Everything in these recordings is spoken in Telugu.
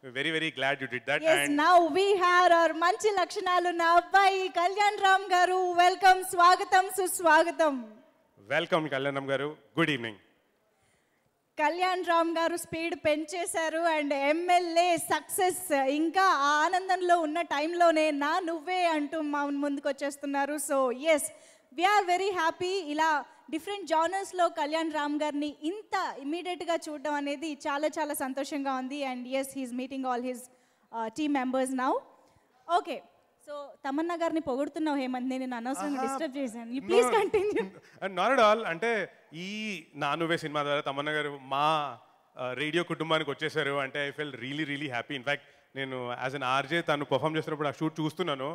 Very, very glad you did that. Yes, and now we have our manchi lakshanalu na abbayi Kalyan Ram garu. Welcome, swagatam, suswagatam. Welcome, Kalyan Ram garu. Good evening. Kalyan Ram garu speed penchesaru and MLA success inka aanandamlo unna time lone na nuvve antu munduku vachestunnaru. So yes, we are very happy ila different genres lo Kalyan Ram garni inta immediate ga చూడడం అనేది చాలా చాలా సంతోషంగా ఉంది. And yes, he is meeting all his team members now. Okay, so Tamannaah గారిని పొగుడుతున్నావు హేమంత్, నేను అనవసరంగా డిస్టర్బ్ చేశాను. You please continue. Not at all. అంటే ఈ నా నువ్వే సినిమా ద్వారా తమన్నా గారు మా రేడియో కుటుంబానికి వచ్చేసారు అంటే I fell really really happy. In fact నేను యాజ్ అన్ ఆర్జే తను పర్ఫామ్ చేస్తున్నప్పుడు ఆ షూట్ చూస్తున్నాను,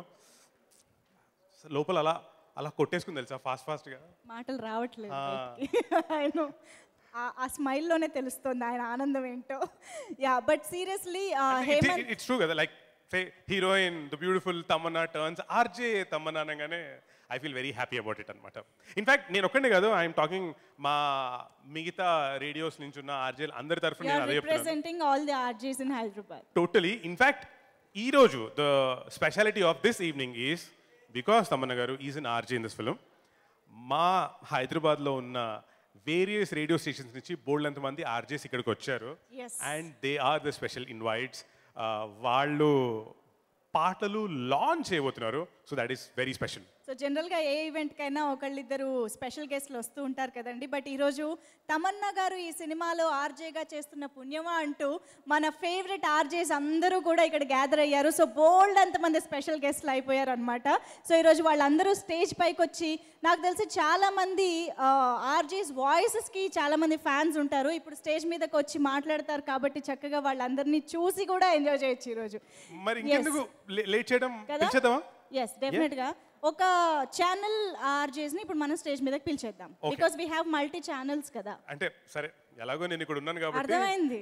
లోపల అలా అలా కొట్టేసుకుని తెలుసా ఫాస్ట్గా. మాటలు రావట్లేదు ఆయన ఆ స్మైల్లోనే తెలుస్తుంది ఆయన ఆనందం ఏంటో. Yeah, but seriously it's true కదా, like say heroine the beautiful Tamannaah turns RJ Tamannaah అనగానే I feel very happy about it అనమాట. ఇన్ఫ్యాక్ట్ నేను ఒక్కడే కాదు, ఐఎమ్ టాకింగ్ మా మిగతా రేడియోస్ నుంచి ఉన్న ఆర్జేలు అందరి తరఫున నేను అదే representing all the RJs in Hyderabad. Totally. In fact ఈ రోజు the speciality of this evening is because Tamannaah garu is an RJ in this film. మా హైదరాబాద్లో ఉన్న వేరియస్ రేడియో స్టేషన్స్ నుంచి బోల్డ్ మంది ఆర్జేస్ ఇక్కడికి వచ్చారు. And they are the special invites. వాళ్ళు పాటలు లాంచ్ చేయబోతున్నారు. So that is very special. So జనరల్గా ఏ ఈవెంట్కైనా ఒకళ్ళిద్దరు స్పెషల్ గెస్ట్లు వస్తూ ఉంటారు కదండి. బట్ ఈరోజు తమన్నా గారు ఈ సినిమాలో ఆర్జేగా చేస్తున్న పుణ్యమా అంటూ మన ఫేవరెట్ ఆర్జేస్ అందరూ కూడా ఇక్కడ గ్యాదర్ అయ్యారు. సో బోల్డ్ అంతమంది స్పెషల్ గెస్ట్లు అయిపోయారు అనమాట. సో ఈరోజు వాళ్ళందరూ స్టేజ్ పైకి వచ్చి, నాకు తెలిసి చాలామంది ఆర్జేస్ వాయిసెస్కి చాలామంది ఫ్యాన్స్ ఉంటారు. ఇప్పుడు స్టేజ్ మీదకి వచ్చి మాట్లాడతారు కాబట్టి చక్కగా వాళ్ళందరినీ చూసి కూడా ఎంజాయ్ చేయొచ్చు ఈరోజు. మరి ఇంకెందుకు లేట్ చేయడం కదా? ఎస్, డెఫినెట్గా ఒక ఛానల్ ఆర్జేస్ ని ఇప్పుడు మనం స్టేజ్ మీదకి పిలిచేద్దాం. Because we have multi channels కదా. అంటే సరే, ఎలాగో నేను ఇక్కడ ఉన్నాను కాబట్టి అర్థమైంది.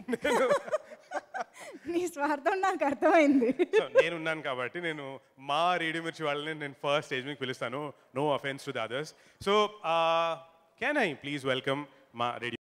నీ స్వార్థం నాకు అర్థమైంది. నేను ఉన్నాను కాబట్టి నేను మా రేడియో మిర్చి వాళ్ళని నేను ఫస్ట్ స్టేజ్ మీద పిలుస్తాను. No offence to the others. So can I please welcome మా రేడియో